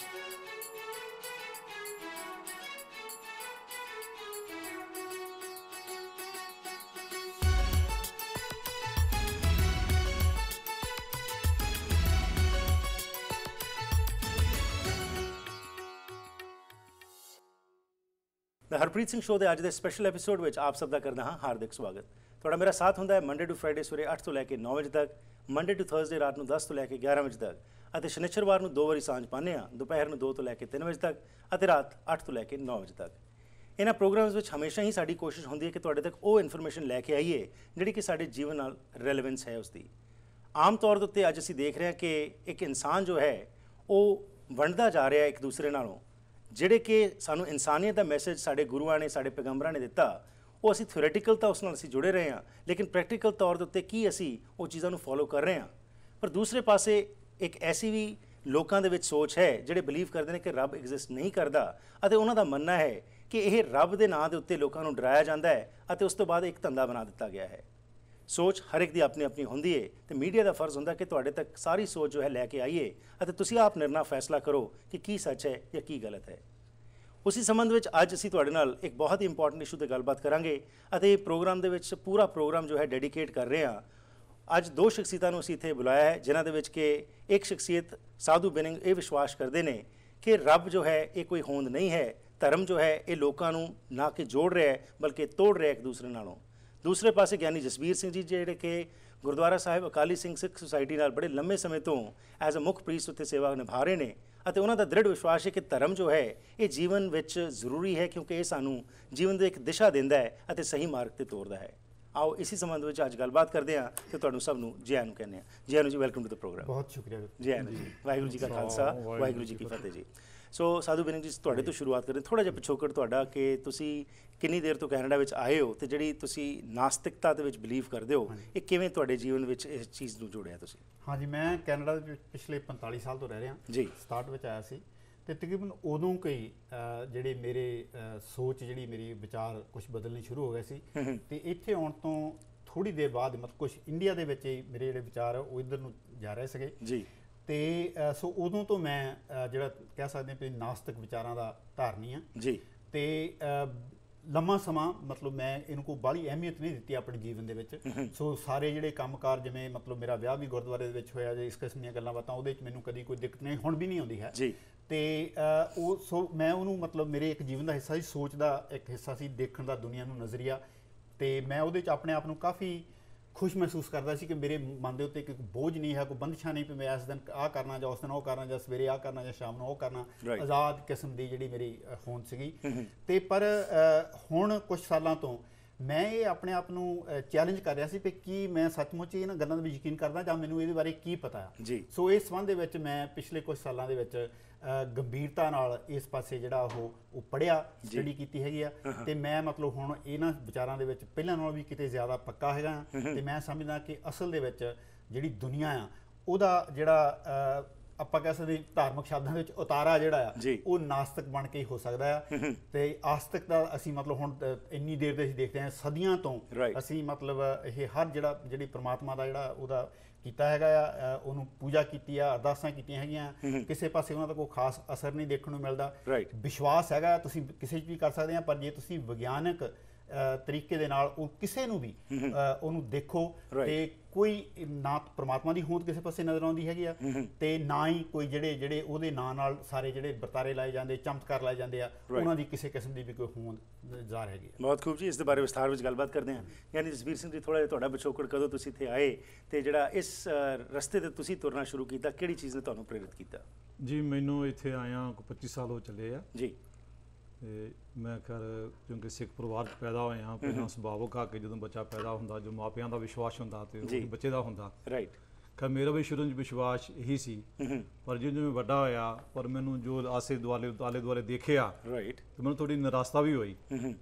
Harpreet Singh show के अज के special episode में आप सब का करदा हाँ हार्दिक स्वागत। थोड़ा मेरा साथ होंदा है मंडे टू फ्राइडे सवेरे 8 तो लैके 9 बजे तक, मंडे टू थर्सडे रात को 10 तो लैके 11 बजे तक, और शनिचरवार को 2 बारी सांझ पाने दोपहर में 2 तो लैके 3 बजे तक और रात 8 तो लैके 9 बजे तक। इन्होंने प्रोग्राम्स में हमेशा ही साड़ी कोशिश होंदी है कि तुहाडे तक वो इन्फॉर्मेशन लैके आईए जिहड़ी कि साडे जीवन नाल रेलेवेंस है उसकी। आम तौर के उत्ते अज असीं देख रहे हैं कि एक इंसान जो है वो वंडदा जा रहा है एक दूसरे नालों, ਜਿਹੜੇ कि सानू इंसानियत का मैसेज साढ़े गुरुआं ने साढ़े पैगंबरां ने दिता, वो असी थ्योरेटिकल तो उस नाल असी जुड़े रहे हैं, लेकिन प्रैक्टिकल तौर के उत्ते की असी वो चीज़ों को फॉलो कर रहे हैं। पर दूसरे पासे एक ऐसी भी लोगों के विच सोच है जिहड़े बिलीव करते हैं कि रब एग्जिस्ट नहीं करता, और उन्हों का मनना है कि यह रब के नाँ के उत्ते लोगों को डराया जाता है और उस तो बाद एक धंधा बना दिता गया है। सोच हर एक की अपनी अपनी होंदी है, तो मीडिया का फर्ज होंदा कि तुहाडे तक सारी सोच जो है लैके आइए और तुसीं आप निर्णय फैसला करो कि की सच है या की गलत है। उसी संबंध में अज असीं तुहाडे नाल एक बहुत ही इंपॉर्टेंट इशू पर गलबात करांगे और ये प्रोग्राम दे विच पूरा प्रोग्राम जो है डेडिकेट कर रहे हैं। अज दो शख्सियतां नूं असीं इत्थे बुलाया है जिन्हां दे विच कि एक शख्सियत साधु बिनिंग ये विश्वास करते हैं कि रब जो है ये कोई होंद नहीं है, धर्म जो है ये लोगों नूं ना कि जोड़ रहा है बल्कि तोड़ रहा है एक दूसरे नालों। दूसरे पासे ज्ञानी जसबीर सिंह जी जिहड़े कि गुरुद्वारा साहिब अकाली सिंह सिख सोसाइटी नाल बड़े लंबे समय तो एज अ मुख प्रीस्ट उत्ते सेवा निभा रहे हैं ਅਤੇ ਉਹਨਾਂ ਦਾ ਦ੍ਰਿੜ ਵਿਸ਼ਵਾਸ ਹੈ ਕਿ ਧਰਮ ਜੋ ਹੈ ਇਹ ਜੀਵਨ ਵਿੱਚ ਜ਼ਰੂਰੀ ਹੈ ਕਿਉਂਕਿ ਇਹ ਸਾਨੂੰ ਜੀਵਨ ਦੀ ਇੱਕ ਦਿਸ਼ਾ ਦਿੰਦਾ ਹੈ ਅਤੇ ਸਹੀ ਮਾਰਗ ਤੇ ਤੋਰਦਾ ਹੈ। ਆਓ ਇसी ਸੰਬੰਧ ਵਿੱਚ ਅੱਜ ਗੱਲਬਾਤ ਕਰਦੇ ਹਾਂ ਤੇ ਤੁਹਾਨੂੰ ਸਭ ਨੂੰ ਜੈ ਆਇਆਂ ਨੂੰ ਕਹਿੰਦੇ ਹਾਂ। ਜੈ ਆਇਆਂ ਨੂੰ ਜੀ, ਵੈਲਕਮ ਟੂ ਦ ਪ੍ਰੋਗਰਾਮ। ਬਹੁਤ ਸ਼ੁਕਰੀਆ ਜੈ ਆਇਆਂ ਨੂੰ ਜੀ। ਵਾਹਿਗੁਰੂ ਜੀ ਕਾ ਖਾਲਸਾ ਵਾਹਿਗੁਰੂ ਜੀ ਕੀ ਫਤਿਹ ਜੀ। ਸੋ ਸਾਧੂ ਬਿਨਿੰਗ ਜੀ, ਤੁਹਾਡੇ ਤੋਂ ਸ਼ੁਰੂਆਤ ਕਰਦੇ ਥੋੜਾ ਜਿਹਾ ਪਿਛੋਕੜ ਤੁਹਾਡਾ ਕਿ ਤੁਸੀਂ ਕਿੰਨੀ ਦੇਰ ਤੋਂ ਕੈਨੇਡਾ ਵਿੱਚ ਆਏ ਹੋ ਤੇ ਜਿਹੜੀ ਤੁਸੀਂ ਨਾਸਤਿਕਤਾ ਦੇ ਵਿੱਚ ਬਿਲੀਵ ਕਰਦੇ ਹੋ ਇਹ ਕਿਵੇਂ ਤੁਹਾਡੇ ਜੀਵਨ ਵਿੱਚ ਇਸ ਚੀਜ਼ ਨੂੰ ਜੋੜਿਆ ਤੁਸੀਂ? ਹਾਂਜੀ, ਮੈਂ ਕੈਨੇਡਾ ਦੇ ਵਿੱਚ ਪਿਛਲੇ 45 ਸਾਲ ਤੋਂ ਰਹਿ ਰਿਹਾ ਜੀ। 67 ਵਿੱਚ ਆਇਆ ਸੀ ਤੇ ਤਕਰੀਬਨ ਉਦੋਂ ਕਈ ਜਿਹੜੇ ਮੇਰੇ ਸੋਚ ਜਿਹੜੀ ਮੇਰੀ ਵਿਚਾਰ ਕੁਝ ਬਦਲਣੇ ਸ਼ੁਰੂ ਹੋ ਗਏ ਸੀ ਤੇ ਇੱਥੇ ਆਉਣ ਤੋਂ ਥੋੜੀ ਦੇਰ ਬਾਅਦ ਮਤਲਬ ਕੁਝ ਇੰਡੀਆ ਦੇ ਵਿੱਚ ਹੀ ਮੇਰੇ ਜਿਹੜੇ ਵਿਚਾਰ ਉਹ ਇੱਧਰ ਨੂੰ ਜਾ ਰਹੇ ਸੀਗੇ ਜੀ। ਤੇ ਸੋ ਉਦੋਂ ਤੋਂ ਮੈਂ ਜਿਹੜਾ ਕਹਿ ਸਕਦੇ ਹਾਂ ਨਾਸਤਿਕ ਵਿਚਾਰਾਂ ਦਾ ਧਾਰਨੀ ਹਾਂ ਜੀ। ਤੇ ਲੰਮਾ ਸਮਾਂ ਮਤਲਬ ਮੈਂ ਇਹਨੂੰ ਕੋਈ ਬਾਹਲੀ ਅਹਿਮੀਅਤ ਨਹੀਂ ਦਿੱਤੀ ਆਪਣੇ ਜੀਵਨ ਦੇ ਵਿੱਚ। ਸੋ ਸਾਰੇ ਜਿਹੜੇ ਕੰਮਕਾਰ ਜਿਵੇਂ ਮਤਲਬ ਮੇਰਾ ਵਿਆਹ ਵੀ ਗੁਰਦੁਆਰੇ ਦੇ ਵਿੱਚ ਹੋਇਆ ਜੇ ਇਸ ਕਿਸਮ ਦੀਆਂ ਗੱਲਾਂ ਬਾਤਾਂ ਉਹਦੇ ਵਿੱਚ ਮੈਨੂੰ ਕਦੀ ਕੋਈ ਦਿੱਕਤ ਨਹੀਂ, ਹੁਣ ਵੀ ਨਹੀਂ ਆਉਂਦੀ ਹੈ ਜੀ। ਤੇ ਉਹ ਸੋ ਮੈਂ ਉਹਨੂੰ ਮਤਲਬ ਮੇਰੇ ਇੱਕ ਜੀਵਨ ਦਾ ਹਿੱਸਾ ਸੀ, ਸੋਚ ਦਾ ਇੱਕ ਹਿੱਸਾ ਸੀ, ਦੇਖਣ ਦਾ ਦੁਨੀਆ ਨੂੰ ਨਜ਼ਰੀਆ। ਤੇ ਮੈਂ ਉਹਦੇ 'ਚ ਆਪਣੇ ਆਪ ਨੂੰ ਕਾਫੀ खुश महसूस करता सी कि मेरे मन के उत्ते कोई बोझ नहीं है, कोई बंदिशां नहीं भी मैं इस दिन आ करना या उस दिन वो करना या सवेरे आ करना या शाम को वो करना। आज़ाद किस्म की जी मेरी होंद सीगी। ते पर हुण कुछ सालों तो मैं ये अपने आप नूं चैलेंज कर रहा सी कि की मैं सचमुच इन्हां गल्लां दे यकीन करदा जां मैनूं इहदे बारे की पता जी। सो इस संबंध दे विच मैं पिछले कुछ सालों दे विच गंभीरता नाल इस पासे जिहड़ा ਉਹ पढ़िया स्टडी कीती हैगी आ ते मैं मतलब हुण इन्हां विचारां दे विच पहिलां नालों भी किते ज़्यादा पक्का हैगा ते मैं समझदा कि असल दे विच जिहड़ी दुनिया आ ਉਹਦਾ ਜਿਹੜਾ ਆਪਾਂ ਕਹਿ ਸਕਦੇ ਧਾਰਮਿਕ ਸ਼ਬਦਾਂ ਵਿੱਚ ਉਤਾਰਾ ਜਿਹੜਾ ਆ ਉਹ ਨਾਸਤਿਕ ਬਣ ਕੇ ਹੀ ਹੋ ਸਕਦਾ ਆ। ਤੇ ਆਸਤਿਕ ਦਾ ਅਸੀਂ ਮਤਲਬ ਹੁਣ ਇੰਨੀ ਦੇਰ ਦੇ ਅਸੀਂ ਦੇਖਦੇ ਹਾਂ ਸਦੀਆਂ ਤੋਂ ਅਸੀਂ ਮਤਲਬ ਇਹ ਹਰ ਜਿਹੜੀ ਪ੍ਰਮਾਤਮਾ ਦਾ ਜਿਹੜਾ ਉਹਦਾ ਕੀਤਾ ਹੈਗਾ ਆ ਉਹਨੂੰ ਪੂਜਾ ਕੀਤੀ ਆ, ਅਰਦਾਸਾਂ ਕੀਤੀਆਂ ਹੈਗੀਆਂ, ਕਿਸੇ ਪਾਸੇ ਉਹਨਾਂ ਦਾ ਕੋਈ ਖਾਸ ਅਸਰ ਨਹੀਂ ਦੇਖਣ ਨੂੰ ਮਿਲਦਾ। ਵਿਸ਼ਵਾਸ ਹੈਗਾ ਤੁਸੀਂ ਕਿਸੇ 'ਚ ਵੀ ਕਰ ਸਕਦੇ ਆ, ਪਰ ਜੇ ਤੁਸੀਂ ਵਿਗਿਆਨਕ ਤਰੀਕੇ ਦੇ ਨਾਲ ਉਹ ਕਿਸੇ ਨੂੰ ਵੀ ਉਹਨੂੰ ਦੇਖੋ ਤੇ ਕੋਈ ਨਾ ਪਰਮਾਤਮਾ ਦੀ ਹੋਂਦ ਕਿਸੇ ਪਾਸੇ ਨਜ਼ਰ ਆਉਂਦੀ ਹੈਗੀ ਆ ਤੇ ਨਾ ਹੀ ਕੋਈ ਜਿਹੜੇ ਉਹਦੇ ਨਾਂ ਨਾਲ ਸਾਰੇ ਜਿਹੜੇ ਵਰਤਾਰੇ ਲਾਏ ਜਾਂਦੇ, ਚਮਤਕਾਰ ਲਾਏ ਜਾਂਦੇ ਆ, ਉਹਨਾਂ ਦੀ ਕਿਸੇ ਕਿਸਮ ਦੀ ਵੀ ਕੋਈ ਹੋਂਦ ਜ਼ਾਹਰ ਹੈਗੀ। ਬਹੁਤ ਖੂਬ ਜੀ, ਇਸ ਦੇ ਬਾਰੇ ਵਿਸਥਾਰ ਵਿੱਚ ਗੱਲਬਾਤ ਕਰਦੇ ਹਾਂ। ਯਾਨੀ ਜਸਬੀਰ ਸਿੰਘ ਜੀ, ਥੋੜ੍ਹਾ ਜਿਹਾ ਤੁਹਾਡਾ ਪਿਛੋਕੜ, ਕਦੋਂ ਤੁਸੀਂ ਇੱਥੇ ਆਏ ਤੇ ਜਿਹੜਾ ਇਸ ਰਸਤੇ 'ਤੇ ਤੁਸੀਂ ਤੁਰਨਾ ਸ਼ੁਰੂ ਕੀਤਾ, ਕਿਹੜੀ ਚੀਜ਼ ਨੇ ਤੁਹਾਨੂੰ ਪ੍ਰੇਰਿਤ ਕੀਤਾ? ਜੀ ਮੈਨੂੰ ਇੱਥੇ ਆਇਆ 25 ਸਾਲ ਹੋ ਚੱਲੇ ਆ ਜੀ। ਤੇ ਮੈਂ ਖੈਰ ਕਿਉਂਕਿ ਸਿੱਖ ਪਰਿਵਾਰ 'ਚ ਪੈਦਾ ਹੋਇਆ, ਪਹਿਲਾਂ ਸੁਭਾਵਿਕ ਆ ਕਿ ਜਦੋਂ ਬੱਚਾ ਪੈਦਾ ਹੁੰਦਾ ਜੋ ਮਾਪਿਆਂ ਦਾ ਵਿਸ਼ਵਾਸ ਹੁੰਦਾ ਤੇ ਉਹ ਬੱਚੇ ਦਾ ਹੁੰਦਾ। ਖੈਰ ਮੇਰਾ ਵੀ ਸ਼ੁਰੂ 'ਚ ਵਿਸ਼ਵਾਸ ਇਹੀ ਸੀ, ਪਰ ਜਿਵੇਂ ਜਿਵੇਂ ਵੱਡਾ ਹੋਇਆ ਪਰ ਮੈਨੂੰ ਜੋ ਆਲੇ ਦੁਆਲੇ ਦੇਖਿਆ ਤੇ ਮੈਨੂੰ ਥੋੜ੍ਹੀ ਨਿਰਾਸ਼ਤਾ ਵੀ ਹੋਈ।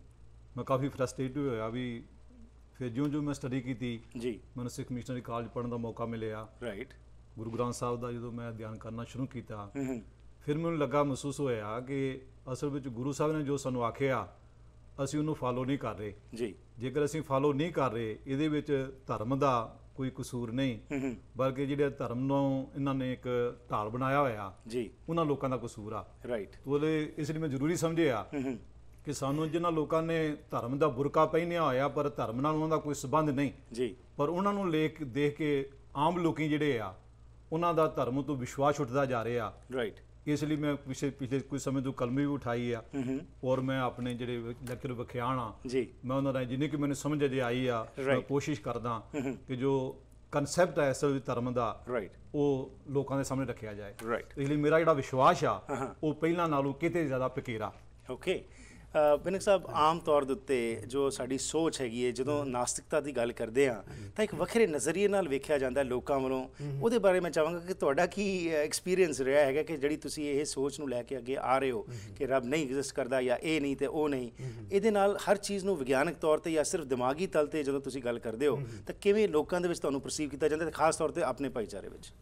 ਮੈਂ ਕਾਫੀ ਫਰਸਟ੍ਰੇਟ ਵੀ ਹੋਇਆ ਵੀ ਫਿਰ ਜਿਉਂ ਮੈਂ ਸਟੱਡੀ ਕੀਤੀ ਮੈਨੂੰ ਸਿੱਖ ਮਿਸ਼ਨਰੀ ਕਾਲਜ ਪੜ੍ਹਨ ਦਾ ਮੌਕਾ ਮਿਲਿਆ। ਗੁਰੂ ਗ੍ਰੰਥ ਸਾਹਿਬ ਦਾ ਜਦੋਂ ਮੈਂ ਅਧਿਐਨ ਕਰਨਾ ਸ਼ੁਰੂ ਕੀਤਾ ਫਿਰ ਮੈਨੂੰ ਲੱਗਾ, ਮਹਿਸੂਸ ਹੋਇਆ ਕਿ ਅਸਲ ਵਿੱਚ ਗੁਰੂ ਸਾਹਿਬ ਨੇ ਜੋ ਸਾਨੂੰ ਆਖਿਆ ਅਸੀਂ ਉਹਨੂੰ ਫਾਲੋ ਨਹੀਂ ਕਰ ਰਹੇ ਜੀ। ਜੇਕਰ ਅਸੀਂ ਫਾਲੋ ਨਹੀਂ ਕਰ ਰਹੇ ਇਹਦੇ ਵਿੱਚ ਧਰਮ ਦਾ ਕੋਈ ਕਸੂਰ ਨਹੀਂ, ਬਲਕਿ ਜਿਹੜੇ ਧਰਮ ਨੂੰ ਇਹਨਾਂ ਨੇ ਇੱਕ ਢਾਲ ਬਣਾਇਆ ਹੋਇਆ ਜੀ, ਉਹਨਾਂ ਲੋਕਾਂ ਦਾ ਕਸੂਰ ਆ। ਰਾਈਟ। ਉਹਦੇ ਇਸ ਲਈ ਮੈਂ ਜ਼ਰੂਰੀ ਸਮਝਿਆ ਕਿ ਸਾਨੂੰ ਜਿਨ੍ਹਾਂ ਲੋਕਾਂ ਨੇ ਧਰਮ ਦਾ ਬੁਰਕਾ ਪਹਿਨਿਆ ਹੋਇਆ ਪਰ ਧਰਮ ਨਾਲ ਉਹਨਾਂ ਦਾ ਕੋਈ ਸੰਬੰਧ ਨਹੀਂ ਜੀ, ਪਰ ਉਹਨਾਂ ਨੂੰ ਦੇਖ ਕੇ ਆਮ ਲੋਕੀ ਜਿਹੜੇ ਆ ਉਹਨਾਂ ਦਾ ਧਰਮ ਤੋਂ ਵਿਸ਼ਵਾਸ ਉੱਠਦਾ ਜਾ ਰਿਹਾ। ਰਾਈਟ। ਇਸ ਲਈ ਮੈਂ ਪਿਛਲੇ ਕੁਝ ਸਮੇਂ ਤੋਂ ਕਲਮੀ ਵੀ ਉਠਾਈ ਆ ਔਰ ਮੈਂ ਆਪਣੇ ਜਿਹੜੇ ਲੈਕਚਰ ਵਿਖਿਆਣ ਆ ਜੀ, ਮੈਂ ਉਹਨਾਂ ਦਾ ਜਿੰਨੀ ਕਿ ਮੈਨੂੰ ਸਮਝ ਅਜੇ ਆਈ ਆ ਮੈਂ ਕੋਸ਼ਿਸ਼ ਕਰਦਾ ਕਿ ਜੋ ਕਨਸੈਪਟ ਹੈ ਅਸਲ ਵਿੱਚ ਧਰਮ ਦਾ ਉਹ ਲੋਕਾਂ ਦੇ ਸਾਹਮਣੇ ਰੱਖਿਆ ਜਾਏ। ਇਸ ਲਈ ਮੇਰਾ ਜਿਹੜਾ ਵਿਸ਼ਵਾਸ ਆ ਉਹ ਪਹਿਲਾਂ ਨਾਲੋਂ ਕਿਤੇ ਜ਼ਿਆਦਾ ਪਕੀਰਾ। ਓਕੇ ਬਿਨਕ ਸਾਹਿਬ, ਆਮ ਤੌਰ ਦੇ ਉੱਤੇ ਜੋ ਸਾਡੀ ਸੋਚ ਹੈਗੀ ਹੈ ਜਦੋਂ ਨਾਸਤਿਕਤਾ ਦੀ ਗੱਲ ਕਰਦੇ ਹਾਂ ਤਾਂ ਇੱਕ ਵੱਖਰੇ ਨਜ਼ਰੀਏ ਨਾਲ ਵੇਖਿਆ ਜਾਂਦਾ ਲੋਕਾਂ ਵੱਲੋਂ। ਉਹਦੇ ਬਾਰੇ ਮੈਂ ਚਾਹਾਂਗਾ ਕਿ ਤੁਹਾਡਾ ਕੀ ਐਕਸਪੀਰੀਅੰਸ ਰਿਹਾ ਹੈਗਾ ਕਿ ਜਿਹੜੀ ਤੁਸੀਂ ਇਹ ਸੋਚ ਨੂੰ ਲੈ ਕੇ ਅੱਗੇ ਆ ਰਹੇ ਹੋ ਕਿ ਰੱਬ ਨਹੀਂ ਐਗਜ਼ਿਸਟ ਕਰਦਾ ਜਾਂ ਇਹ ਨਹੀਂ ਤੇ ਉਹ ਨਹੀਂ, ਇਹਦੇ ਨਾਲ ਹਰ ਚੀਜ਼ ਨੂੰ ਵਿਗਿਆਨਕ ਤੌਰ ਤੇ ਜਾਂ ਸਿਰਫ ਦਿਮਾਗੀ ਤਲ ਤੇ ਜਦੋਂ ਤੁਸੀਂ ਗੱਲ ਕਰਦੇ ਹੋ ਤਾਂ ਕਿਵੇਂ ਲੋਕਾਂ ਦੇ ਵਿੱਚ ਤੁਹਾਨੂੰ ਪਰਸੀਵ ਕੀਤਾ ਜਾਂਦਾ ਤੇ ਖਾਸ ਤੌਰ ਤੇ ਆਪਣੇ ਭਾਈਚਾਰੇ ਵਿੱਚ?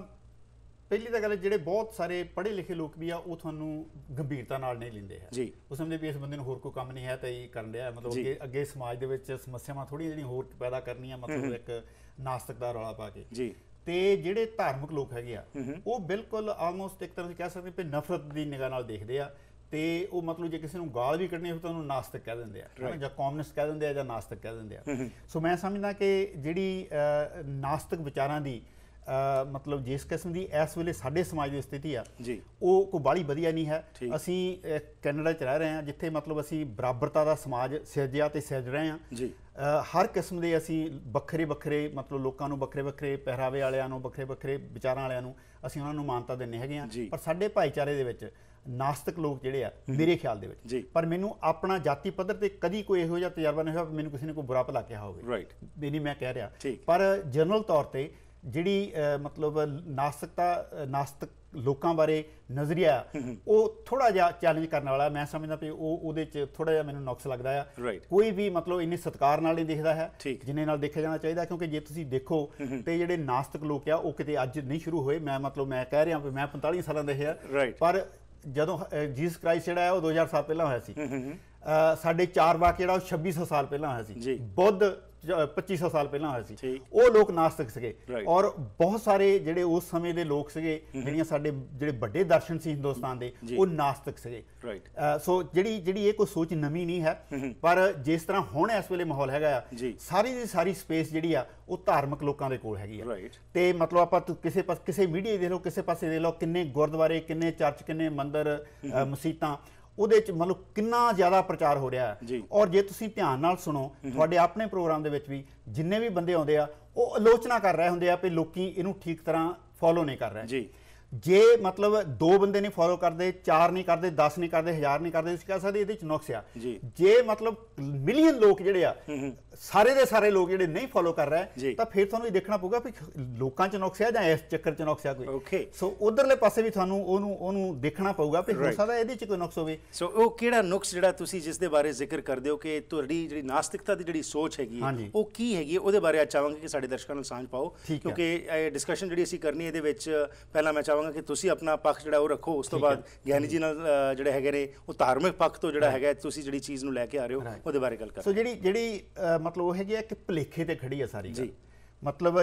ਪਹਿਲੀ ਤਾਂ ਗੱਲ ਜਿਹੜੇ ਬਹੁਤ ਸਾਰੇ ਪੜ੍ਹੇ ਲਿਖੇ ਲੋਕ ਵੀ ਆ ਉਹ ਤੁਹਾਨੂੰ ਗੰਭੀਰਤਾ ਨਾਲ ਨਹੀਂ ਲੈਂਦੇ ਹੈ ਜੀ। ਉਹ ਸਮਝਦੇ ਵੀ ਇਸ ਬੰਦੇ ਨੂੰ ਹੋਰ ਕੋਈ ਕੰਮ ਨਹੀਂ ਹੈ ਤਾਂ ਇਹ ਕਰਨ ਰਿਹਾ, ਮਤਲਬ ਅੱਗੇ ਸਮਾਜ ਦੇ ਵਿੱਚ ਸਮੱਸਿਆਵਾਂ ਥੋੜ੍ਹੀਆਂ ਜਿਹੜੀਆਂ ਹੋਰ ਪੈਦਾ ਕਰਨੀਆਂ, ਮਤਲਬ ਇੱਕ ਨਾਸਤਿਕ ਦਾ ਰੌਲਾ ਪਾ ਕੇ ਜੀ। ਤੇ ਜਿਹੜੇ ਧਾਰਮਿਕ ਲੋਕ ਹੈਗੇ ਆ ਉਹ ਬਿਲਕੁਲ ਆਲਮੋਸਟ ਇੱਕ ਤਰ੍ਹਾਂ ਦੀ ਕਹਿ ਸਕਦੇ ਵੀ ਨਫ਼ਰਤ ਦੀ ਨਿਗਾਹ ਨਾਲ ਦੇਖਦੇ ਆ ਤੇ ਉਹ ਮਤਲਬ ਜੇ ਕਿਸੇ ਨੂੰ ਗਾਲ ਵੀ ਕੱਢਣੀ ਹੋਵੇ ਤਾਂ ਉਹਨੂੰ ਨਾਸਤਿਕ ਕਹਿ ਦਿੰਦੇ ਆ ਜਾਂ ਕਮਿਊਨਿਸਟ ਕਹਿ ਦਿੰਦੇ ਆ ਜਾਂ ਨਾਸਤਿਕ ਕਹਿ ਦਿੰਦੇ ਆ। ਸੋ ਮੈਂ ਸਮਝਦਾ ਕਿ ਜਿਹੜੀ ਨਾਸਤਿਕ ਵਿਚਾਰਾਂ ਦੀ ਮਤਲਬ ਜਿਸ ਕਿਸਮ ਦੀ ਇਸ ਵੇਲੇ ਸਾਡੇ ਸਮਾਜ ਦੀ ਸਥਿਤੀ ਆ ਉਹ ਕੋਈ ਬਾਹਲੀ ਵਧੀਆ ਨਹੀਂ ਹੈ। ਅਸੀਂ ਕੈਨੇਡਾ 'ਚ ਰਹਿ ਰਹੇ ਹਾਂ ਜਿੱਥੇ ਮਤਲਬ ਅਸੀਂ ਬਰਾਬਰਤਾ ਦਾ ਸਮਾਜ ਸਿਰਜਿਆ ਤੇ ਸਿਰਜ ਰਹੇ ਹਾਂ। ਹਰ ਕਿਸਮ ਦੇ ਅਸੀਂ ਵੱਖਰੇ ਵੱਖਰੇ ਮਤਲਬ ਲੋਕਾਂ ਨੂੰ ਵੱਖਰੇ ਵੱਖਰੇ ਪਹਿਰਾਵੇ ਵਾਲਿਆਂ ਨੂੰ ਵੱਖਰੇ ਵੱਖਰੇ ਵਿਚਾਰਾਂ ਵਾਲਿਆਂ ਨੂੰ ਅਸੀਂ ਉਹਨਾਂ ਨੂੰ ਮਾਨਤਾ ਦਿੰਦੇ ਹੈਗੇ ਹਾਂ। ਪਰ ਸਾਡੇ ਭਾਈਚਾਰੇ ਦੇ ਵਿੱਚ ਨਾਸਤਿਕ ਲੋਕ ਜਿਹੜੇ ਆ ਮੇਰੇ ਖਿਆਲ ਦੇ ਵਿੱਚ, ਪਰ ਮੈਨੂੰ ਆਪਣਾ ਜਾਤੀ ਪੱਧਰ ਤੇ ਕਦੀ ਕੋਈ ਇਹੋ ਜਿਹਾ ਤਜਰਬਾ ਨਹੀਂ ਹੋਇਆ ਮੈਨੂੰ ਕਿਸੇ ਨੇ ਕੋਈ ਬੁਰਾ ਭਲਾ ਕਿਹਾ ਹੋਵੇ, ਨਹੀਂ ਮੈਂ ਕਹਿ ਰਿਹਾ। ਪਰ ਜਨਰਲ ਤੌਰ ਤੇ ਜਿਹੜੀ ਮਤਲਬ ਨਾਸਤਿਕ ਲੋਕਾਂ ਬਾਰੇ ਨਜ਼ਰੀਆ ਉਹ ਥੋੜਾ ਜਿਹਾ ਚੈਲੰਜ ਕਰਨ ਵਾਲਾ। ਮੈਂ ਸਮਝਦਾ ਵੀ ਉਹਦੇ 'ਚ ਥੋੜਾ ਜਿਹਾ ਮੈਨੂੰ ਨੁਕਸ ਲੱਗਦਾ ਆ। ਕੋਈ ਵੀ ਮਤਲਬ ਇੰਨੇ ਸਤਿਕਾਰ ਨਾਲ ਨਹੀਂ ਦੇਖਦਾ ਹੈ ਜਿੰਨੇ ਨਾਲ ਦੇਖਿਆ ਜਾਣਾ ਚਾਹੀਦਾ, ਕਿਉਂਕਿ ਜੇ ਤੁਸੀਂ ਦੇਖੋ ਤੇ ਜਿਹੜੇ ਨਾਸਤਿਕ ਲੋਕ ਆ ਉਹ ਕਿਤੇ ਅੱਜ ਨਹੀਂ ਸ਼ੁਰੂ ਹੋਏ। ਮੈਂ ਕਹਿ ਰਿਹਾ ਵੀ ਮੈਂ 45 ਸਾਲਾਂ ਦਾ ਹੈ, ਪਰ ਜਦੋਂ ਜੀਸਸ ਕ੍ਰਾਈਸਟ ਜਿਹੜਾ ਹੈ ਉਹ 2000 ਸਾਲ ਪਹਿਲਾਂ ਹੋਇਆ ਸੀ। ਸਾਡੇ ਚਾਰਵਾਕ ਜਿਹੜਾ ਉਹ 2600 ਸਾਲ ਪਹਿਲਾਂ ਹੋਇਆ ਸੀ। ਬੁੱਧ 2500 ਸਾਲ ਪਹਿਲਾਂ ਹੋਇਆ ਸੀ। ਉਹ ਲੋਕ ਨਾਸਤਿਕ ਸੀਗੇ ਔਰ ਬਹੁਤ ਸਾਰੇ ਜਿਹੜੇ ਉਸ ਸਮੇਂ ਦੇ ਲੋਕ ਸੀਗੇ ਜਿਹੜੀਆਂ ਸਾਡੇ ਜਿਹੜੇ ਵੱਡੇ ਦਰਸ਼ਨ ਸੀ ਹਿੰਦੁਸਤਾਨ ਦੇ ਉਹ ਨਾਸਤਿਕ ਸੀਗੇ। ਸੋ ਜਿਹੜੀ ਇਹ ਕੋਈ ਸੋਚ ਨਵੀਂ ਨਹੀਂ ਹੈ, ਪਰ ਜਿਸ ਤਰ੍ਹਾਂ ਹੁਣ ਇਸ ਵੇਲੇ ਮਾਹੌਲ ਹੈਗਾ ਆ ਸਾਰੀ ਦੀ ਸਾਰੀ ਸਪੇਸ ਜਿਹੜੀ ਆ ਉਹ ਧਾਰਮਿਕ ਲੋਕਾਂ ਦੇ ਕੋਲ ਹੈਗੀ ਆ। ਤੇ ਮਤਲਬ ਆਪਾਂ ਕਿਸੇ ਮੀਡੀਆ ਦੇ ਲਓ ਕਿਸੇ ਪਾਸੇ ਦੇ ਲਓ ਕਿੰਨੇ ਗੁਰਦੁਆਰੇ ਕਿੰਨੇ ਚਰਚ ਕਿੰਨੇ ਮੰਦਿਰ ਮਸੀਤਾਂ ਉਹਦੇ 'ਚ ਮਤਲਬ ਕਿੰਨਾ ਜ਼ਿਆਦਾ ਪ੍ਰਚਾਰ ਹੋ ਰਿਹਾ ਹੈ। ਔਰ ਜੇ ਤੁਸੀਂ ਧਿਆਨ ਨਾਲ ਸੁਣੋ ਤੁਹਾਡੇ ਆਪਣੇ ਪ੍ਰੋਗਰਾਮ ਦੇ ਵਿੱਚ ਵੀ ਜਿੰਨੇ ਵੀ ਬੰਦੇ ਆਉਂਦੇ ਆ ਉਹ ਆਲੋਚਨਾ ਕਰ ਰਹੇ ਹੁੰਦੇ ਆ ਵੀ ਲੋਕੀ ਇਹਨੂੰ ਠੀਕ ਤਰ੍ਹਾਂ ਫੋਲੋ ਨਹੀਂ ਕਰ ਰਹੇ। ਜੇ ਮਤਲਬ 2 ਬੰਦੇ ਨਹੀਂ ਫੋਲੋ ਕਰਦੇ, 4 ਨਹੀਂ ਕਰਦੇ, 10 ਨਹੀਂ ਕਰਦੇ, 1000 ਨਹੀਂ ਕਰਦੇ, ਤੁਸੀਂ ਕਹਿ ਸਕਦੇ ਇਹਦੇ 'ਚ ਨੁਕਸ ਆ। ਜੇ ਮਤਲਬ ਮਿਲੀਅਨ ਲੋਕ ਜਿਹੜੇ ਆ ਸਾਰੇ ਦੇ ਸਾਰੇ ਲੋਕ ਜਿਹੜੇ ਨਹੀਂ ਫੋਲੋ ਕਰ ਰਹੇ ਤਾਂ ਫਿਰ ਤੁਹਾਨੂੰ ਇਹ ਦੇਖਣਾ ਪਊਗਾ ਵੀ ਲੋਕਾਂ 'ਚ ਨੁਕਸ ਆ ਜਾਂ ਇਸ ਚੱਕਰ 'ਚ ਨੁਕਸ ਆ ਕੋਈ। ਸੋ ਉਧਰਲੇ ਪਾਸੇ ਵੀ ਤੁਹਾਨੂੰ ਉਹਨੂੰ ਦੇਖਣਾ ਪਊਗਾ ਵੀ ਹੋ ਸਕਦਾ ਇਹਦੇ 'ਚ ਕੋਈ ਨੁਕਸ ਹੋਵੇ। ਸੋ ਉਹ ਕਿਹੜਾ ਨੁਕਸ ਜਿਹੜਾ ਤੁਸੀਂ ਜਿਸ ਦੇ ਬਾਰੇ ਜ਼ਿਕਰ ਕਰਦੇ ਹੋ ਕਿ ਤੁਹਾਡੀ ਜਿਹੜੀ ਨਾਸਤਿਕਤਾ ਦੀ ਜਿਹੜੀ ਸੋਚ ਹੈਗੀ ਉਹ ਕੀ ਹੈਗੀ ਉਹਦੇ ਬਾਰੇ ਅੱਜ ਚਾਹਾਂਗੇ ਕਿ ਸਾਡੇ ਦਰਸ਼ਕਾਂ ਨੂੰ ਸਾਂਝ ਪਾਓ, ਕਿਉਂਕਿ ਇਹ ਡਿਸਕਸ਼ਨ ਜਿਹੜੀ ਅਸੀਂ ਕਰਨੀ ਇਹਦੇ ਵਿੱਚ ਪਹਿਲਾਂ ਮੈਂ ਚਾਹਾਂਗਾ ਕਿ ਤੁਸੀਂ ਆਪਣਾ ਪੱਖ ਜਿਹੜਾ ਉਹ ਰੱਖੋ, ਉਸ ਤੋਂ ਬਾਅਦ ਗਿਆਨੀ ਜੀ ਨਾਲ ਜਿਹੜੇ ਹੈਗੇ ਨੇ ਉਹ ਧਾਰਮਿਕ ਪੱਖ ਤੋਂ ਜਿਹੜਾ ਹੈਗਾ ਤੁਸੀਂ ਜਿਹੜੀ ਚੀਜ਼ ਨੂੰ ਲੈ ਕੇ ਆ ਰਹੇ ਹੋ ਉਹਦੇ ਬਾਰੇ ਗੱਲ ਕਰੋ। ਸੋ ਜਿਹੜੀ ਮਤਲਬ ਉਹ ਹੈਗੀ ਆ ਕਿ ਭੁਲੇਖੇ ਤੇ ਖੜੀ ਆ ਸਾਰੀ ਗੱਲ। ਮਤਲਬ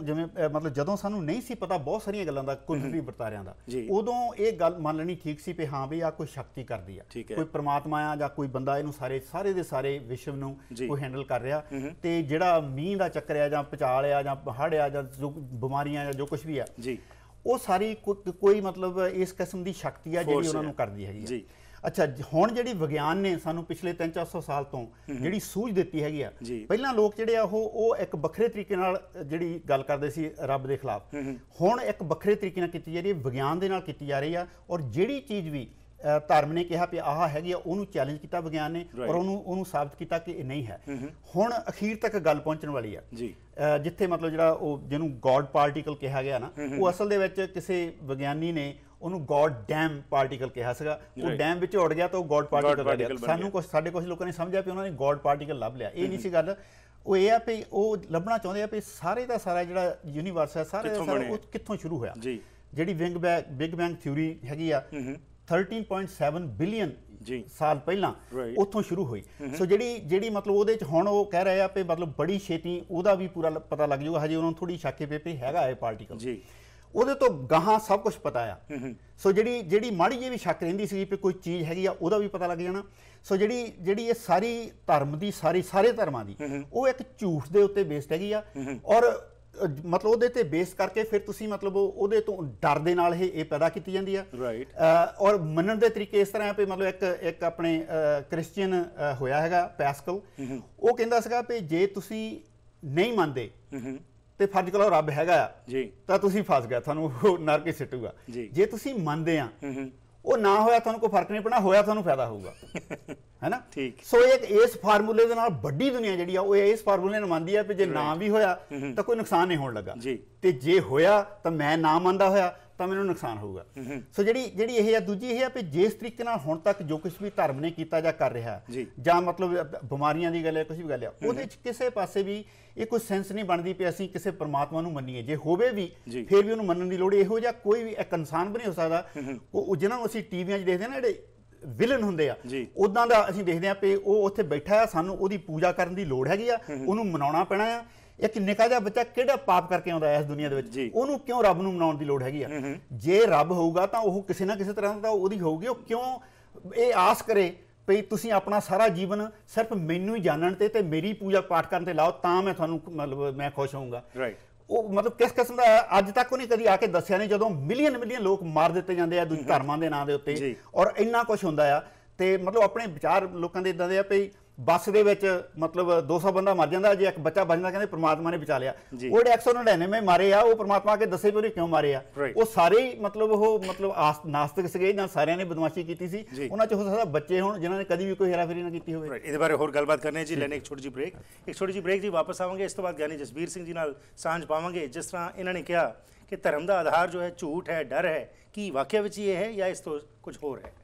ਜਦੋਂ ਸਾਨੂੰ ਨਹੀਂ ਸੀ ਪਤਾ ਬਹੁਤ ਸਾਰੀਆਂ ਗੱਲਾਂ ਦਾ ਕੁਦਰਤੀ ਵਰਤਾਰਿਆਂ ਦਾ, ਉਦੋਂ ਇਹ ਗੱਲ ਮੰਨ ਲੈਣੀ ਠੀਕ ਸੀ ਵੀ ਹਾਂ ਵੀ ਆ ਕੋਈ ਸ਼ਕਤੀ ਕਰਦੀ ਆ, ਕੋਈ ਪ੍ਰਮਾਤਮਾ ਆ ਜਾਂ ਕੋਈ ਬੰਦਾ ਇਹਨੂੰ ਸਾਰੇ ਦੇ ਸਾਰੇ ਵਿਸ਼ਵ ਨੂੰ ਕੋਈ ਹੈਂਡਲ ਕਰ ਰਿਹਾ। ਤੇ ਜਿਹੜਾ ਮੀਂਹ ਦਾ ਚੱਕਰ ਆ ਜਾਂ ਭੁਚਾਲ ਆ ਜਾਂ ਹੜ੍ਹ ਆ ਜਾਂ ਜੋ ਬਿਮਾਰੀਆਂ ਜਾਂ ਜੋ ਕੁਝ ਵੀ ਆ ਉਹ ਸਾਰੀ ਕੋਈ ਮਤਲਬ ਇਸ ਕਿਸਮ ਦੀ ਸ਼ਕਤੀ ਆ ਜਿਹੜੀ ਉਹਨਾਂ ਨੂੰ ਕਰਦੀ ਹੈਗੀ ਆ। ਅੱਛਾ, ਹੁਣ ਜਿਹੜੀ ਵਿਗਿਆਨ ਨੇ ਸਾਨੂੰ ਪਿਛਲੇ 300-400 ਸਾਲ ਤੋਂ ਜਿਹੜੀ ਸੂਝ ਦਿੱਤੀ ਹੈਗੀ ਆ, ਪਹਿਲਾਂ ਲੋਕ ਜਿਹੜੇ ਆ ਉਹ ਇੱਕ ਵੱਖਰੇ ਤਰੀਕੇ ਨਾਲ ਜਿਹੜੀ ਗੱਲ ਕਰਦੇ ਸੀ ਰੱਬ ਦੇ ਖਿਲਾਫ, ਹੁਣ ਇੱਕ ਵੱਖਰੇ ਤਰੀਕੇ ਨਾਲ ਕੀਤੀ ਜਾ ਰਹੀ ਹੈ, ਵਿਗਿਆਨ ਦੇ ਨਾਲ ਕੀਤੀ ਜਾ ਰਹੀ ਆ। ਔਰ ਜਿਹੜੀ ਚੀਜ਼ ਵੀ ਧਰਮ ਨੇ ਕਿਹਾ ਵੀ ਆਹ ਹੈਗੀ ਆ ਉਹਨੂੰ ਚੈਲੰਜ ਕੀਤਾ ਵਿਗਿਆਨ ਨੇ ਔਰ ਉਹਨੂੰ ਸਾਬਤ ਕੀਤਾ ਕਿ ਇਹ ਨਹੀਂ ਹੈ। ਹੁਣ ਅਖੀਰ ਤੱਕ ਗੱਲ ਪਹੁੰਚਣ ਵਾਲੀ ਆ ਜਿੱਥੇ ਮਤਲਬ ਜਿਹੜਾ ਉਹ ਜਿਹਨੂੰ ਗੋਡ ਪਾਰਟੀਕਲ ਕਿਹਾ ਗਿਆ ਨਾ, ਉਹ ਅਸਲ ਦੇ ਵਿੱਚ ਕਿਸੇ ਵਿਗਿਆਨੀ ਨੇ ਉਹਨੂੰ ਗੋਡ ਡੈਮ ਪਾਰਟੀਕਲ ਕਿਹਾ ਸੀਗਾ। ਉਹ ਡੈਮ ਵਿੱਚ ਉੜ ਗਿਆ ਤਾਂ ਉਹ ਗੋਡ ਪਾਰਟੀਕਲ ਬਣ ਗਿਆ। ਸਾਡੇ ਕੁਝ ਲੋਕਾਂ ਨੇ ਸਮਝਿਆ ਵੀ ਉਹਨਾਂ ਨੇ ਗੋਡ ਪਾਰਟੀਕਲ ਲੱਭ ਲਿਆ। ਇਹ ਨਹੀਂ ਸੀ ਗੱਲ। ਉਹ ਇਹ ਆ ਵੀ ਉਹ ਲੱਭਣਾ ਚਾਹੁੰਦੇ ਆ ਵੀ ਸਾਰੇ ਦਾ ਸਾਰਾ ਜਿਹੜਾ ਯੂਨੀਵਰਸ ਹੈ ਸਾਰੇ ਦਾ ਸਾਰਾ ਉਹ ਕਿੱਥੋਂ ਸ਼ੁਰੂ ਹੋਇਆ। ਜਿਹੜੀ ਬਿਗ ਬੈਂਗ ਥਿਊਰੀ ਹੈਗੀ ਆ 13.7 ਬਿਲੀਅਨ ਸਾਲ ਪਹਿਲਾਂ ਉੱਥੋਂ ਸ਼ੁਰੂ ਹੋਈ। ਸੋ ਜਿਹੜੀ ਮਤਲਬ ਉਹਦੇ ਚ ਹੁਣ ਉਹ ਕਹਿ ਰਹੇ ਆ ਵੀ ਮਤਲਬ ਬੜੀ ਛੇਤੀ ਉਹਦਾ ਵੀ ਪੂਰਾ ਪਤਾ ਲੱਗ ਜਾਊਗਾ। ਹਜੇ ਉਹਨਾਂ ਨੂੰ ਥੋੜੀ ਸ਼ੱਕ ਪੇਪੇ ਹੈਗਾ ਇਹ ਪਾਰਟੀਕਲ ਉਹਦੇ ਤੋਂ ਗਾਹਾਂ ਸਭ ਕੁਝ ਪਤਾ ਆ। ਸੋ ਜਿਹੜੀ ਮਾੜੀ ਜਿਹੀ ਵੀ ਸ਼ੱਕ ਰਹਿੰਦੀ ਸੀ ਵੀ ਕੋਈ ਚੀਜ਼ ਹੈਗੀ ਆ ਉਹਦਾ ਵੀ ਪਤਾ ਲੱਗ ਜਾਣਾ। ਸੋ ਜਿਹੜੀ ਇਹ ਸਾਰੀ ਧਰਮ ਦੀ ਸਾਰੇ ਧਰਮਾਂ ਦੀ ਉਹ ਇੱਕ ਝੂਠ ਦੇ ਉੱਤੇ ਬੇਸਡ ਹੈਗੀ ਆ। ਔਰ ਮਤਲਬ ਉਹਦੇ ਤੇ ਬੇਸ ਕਰਕੇ ਫਿਰ ਤੁਸੀਂ ਮਤਲਬ ਉਹਦੇ ਤੋਂ ਡਰ ਦੇ ਨਾਲ ਇਹ ਪੈਦਾ ਕੀਤੀ ਜਾਂਦੀ ਆ। ਔਰ ਮੰਨਣ ਦੇ ਤਰੀਕੇ ਇਸ ਤਰ੍ਹਾਂ ਵੀ ਮਤਲਬ ਇੱਕ ਆਪਣੇ ਕ੍ਰਿਸਚੀਅਨ ਹੋਇਆ ਹੈਗਾ ਪੈਸਕਲ, ਉਹ ਕਹਿੰਦਾ ਸੀਗਾ ਵੀ ਜੇ ਤੁਸੀਂ ਨਹੀਂ ਮੰਨਦੇ ਤੇ ਫਰਜ਼ ਕਰੋ ਰੱਬ ਹੈਗਾ ਤਾਂ ਤੁਸੀਂ ਫਸ ਗਏ, ਤੁਹਾਨੂੰ ਉਹ ਨਰਕ ਹੀ ਸਿੱਟੂਗਾ। ਜੇ ਤੁਸੀਂ ਮੰਨਦੇ ਆ ਉਹ ਨਾ ਹੋਇਆ ਤੁਹਾਨੂੰ ਕੋਈ ਫਰਕ ਨਹੀਂ ਪੈਣਾ, ਹੋਇਆ ਤੁਹਾਨੂੰ ਫਾਇਦਾ ਹੋਊਗਾ, ਹੈ ਨਾ। ਸੋ ਇਸ ਫਾਰਮੂਲੇ ਦੇ ਨਾਲ ਵੱਡੀ ਦੁਨੀਆ ਜਿਹੜੀ ਆ ਉਹ ਇਸ ਫਾਰਮੂਲੇ ਨੂੰ ਮੰਨਦੀ ਆ ਵੀ ਜੇ ਨਾ ਵੀ ਹੋਇਆ ਤਾਂ ਕੋਈ ਨੁਕਸਾਨ ਨਹੀਂ ਹੋਣ ਲੱਗਾ, ਤੇ ਜੇ ਹੋਇਆ ਤਾਂ ਮੈਂ ਨਾ ਮੰਨਦਾ ਹੋਇਆ ਤਾਂ ਮੈਨੂੰ ਨੁਕਸਾਨ ਹੋਊਗਾ। ਸੋ ਜਿਹੜੀ ਇਹ ਆ ਦੂਜੀ ਇਹ ਆ ਵੀ ਜਿਸ ਤਰੀਕੇ ਨਾਲ ਹੁਣ ਤੱਕ ਜੋ ਕੁਝ ਵੀ ਧਰਮ ਨੇ ਕੀਤਾ ਜਾਂ ਕਰ ਰਿਹਾ ਜਾਂ ਮਤਲਬ ਬਿਮਾਰੀਆਂ ਦੀ ਗੱਲ ਹੈ, ਕੁਝ ਵੀ ਗੱਲ ਆ, ਉਹਦੇ 'ਚ ਕਿਸੇ ਪਾਸੇ ਵੀ ਇਹ ਕੋਈ ਸੈਂਸ ਨਹੀਂ ਬਣਦੀ ਵੀ ਅਸੀਂ ਕਿਸੇ ਪਰਮਾਤਮਾ ਨੂੰ ਮੰਨੀਏ। ਜੇ ਹੋਵੇ ਵੀ ਫਿਰ ਵੀ ਉਹਨੂੰ ਮੰਨਣ ਦੀ ਲੋੜ। ਇਹੋ ਜਿਹਾ ਕੋਈ ਵੀ ਇੱਕ ਇਨਸਾਨ ਵੀ ਨਹੀਂ ਹੋ ਸਕਦਾ ਉਹ ਜਿਹਨਾਂ ਨੂੰ ਅਸੀਂ ਟੀਵੀਆਂ 'ਚ ਦੇਖਦੇ ਨਾ ਜਿਹੜੇ ਵਿਲਨ ਹੁੰਦੇ ਆ, ਉਦਾਂ ਦਾ ਅਸੀਂ ਦੇਖਦੇ ਆ ਵੀ ਉਹ ਉੱਥੇ ਬੈਠਾ ਆ, ਸਾਨੂੰ ਉਹਦੀ ਪੂਜਾ ਕਰਨ ਦੀ ਲੋੜ ਹੈਗੀ ਆ, ਉਹਨੂੰ ਮਨਾਉਣਾ ਪੈਣਾ ਆ। ਇੱਕ ਨਿੱਕਾ ਜਿਹਾ ਬੱਚਾ ਕਿਹੜਾ ਪਾਪ ਕਰਕੇ ਆਉਂਦਾ ਇਸ ਦੁਨੀਆ ਦੇ ਵਿੱਚ, ਉਹਨੂੰ ਕਿਉਂ ਰੱਬ ਨੂੰ ਮਨਾਉਣ ਦੀ ਲੋੜ ਹੈਗੀ ਆ? ਜੇ ਰੱਬ ਹੋਊਗਾ ਤਾਂ ਉਹ ਕਿਸੇ ਨਾ ਕਿਸੇ ਤਰ੍ਹਾਂ ਦਾ ਉਹਦੀ ਹੋਊਗੀ। ਉਹ ਕਿਉਂ ਇਹ ਆਸ ਕਰੇ ਵੀ ਤੁਸੀਂ ਆਪਣਾ ਸਾਰਾ ਜੀਵਨ ਸਿਰਫ ਮੈਨੂੰ ਹੀ ਜਾਣਨ ਤੇ ਮੇਰੀ ਪੂਜਾ ਪਾਠ ਕਰਨ ਤੇ ਲਾਓ ਤਾਂ ਮੈਂ ਤੁਹਾਨੂੰ ਮਤਲਬ ਮੈਂ ਖੁਸ਼ ਹੋਊਂਗਾ। ਉਹ ਮਤਲਬ ਕਿਸ ਕਿਸਮ ਦਾ ਅੱਜ ਤੱਕ ਉਹਨੇ ਕਦੀ ਆ ਕੇ ਦੱਸਿਆ ਨਹੀਂ, ਜਦੋਂ ਮਿਲੀਅਨ ਲੋਕ ਮਾਰ ਦਿੱਤੇ ਜਾਂਦੇ ਆ ਦੂਜੇ ਧਰਮਾਂ ਦੇ ਨਾਂ ਦੇ ਉੱਤੇ ਔਰ ਇੰਨਾ ਕੁਝ ਹੁੰਦਾ ਆ। ਤੇ ਮਤਲਬ ਆਪਣੇ ਵਿਚਾਰ ਲੋਕਾਂ ਦੇ ਇਦਾਂ ਦੇ ਆ ਵੀ ਬੱਸ ਦੇ ਵਿੱਚ ਮਤਲਬ 200 ਬੰਦਾ ਮਰ ਜਾਂਦਾ, ਜੇ ਇੱਕ ਬੱਚਾ ਬਚ ਜਾਂਦਾ ਕਹਿੰਦੇ ਪ੍ਰਮਾਤਮਾ ਨੇ ਬਚਾ ਲਿਆ। ਉਹ ਜਿਹੜੇ 199 ਮਾਰੇ ਆ ਉਹ ਪ੍ਰਮਾਤਮਾ ਕੇ ਦੱਸੇ ਵੀ ਉਹਨੇ ਕਿਉਂ ਮਾਰੇ ਆ। ਉਹ ਸਾਰੇ ਹੀ ਮਤਲਬ ਉਹ ਮਤਲਬ ਨਾਸਤਿਕ ਸੀਗੇ ਜਾਂ ਸਾਰਿਆਂ ਨੇ ਬਦਮਾਸ਼ੀ ਕੀਤੀ ਸੀ। ਉਹਨਾਂ 'ਚ ਹੋ ਸਕਦਾ ਬੱਚੇ ਹੋਣ ਜਿਨ੍ਹਾਂ ਨੇ ਕਦੀ ਵੀ ਕੋਈ ਹੇਰਾਫੇਰੀ ਨਾ ਕੀਤੀ ਹੋਵੇ। ਇਹਦੇ ਬਾਰੇ ਹੋਰ ਗੱਲਬਾਤ ਕਰਨੀ ਜੀ, ਲੈਣੇ ਇੱਕ ਛੋਟੀ ਜਿਹੀ ਬ੍ਰੇਕ ਜੀ, ਵਾਪਸ ਆਵਾਂਗੇ। ਇਸ ਤੋਂ ਬਾਅਦ ਗਿਆਨੀ ਜਸਬੀਰ ਸਿੰਘ ਜੀ ਨਾਲ ਸਾਂਝ ਪਾਵਾਂਗੇ। ਜਿਸ ਤਰ੍ਹਾਂ ਇਹਨਾਂ ਨੇ ਕਿਹਾ ਕਿ ਧਰਮ ਦਾ ਆਧਾਰ ਜੋ ਹੈ ਝੂਠ ਹੈ, ਡਰ ਹੈ, ਕੀ ਵਾਕਿਆ ਵਿੱਚ ਇਹ ਹੈ ਜਾਂ ਇਸ ਤੋਂ ਕੁਝ ਹੋਰ ਹੈ?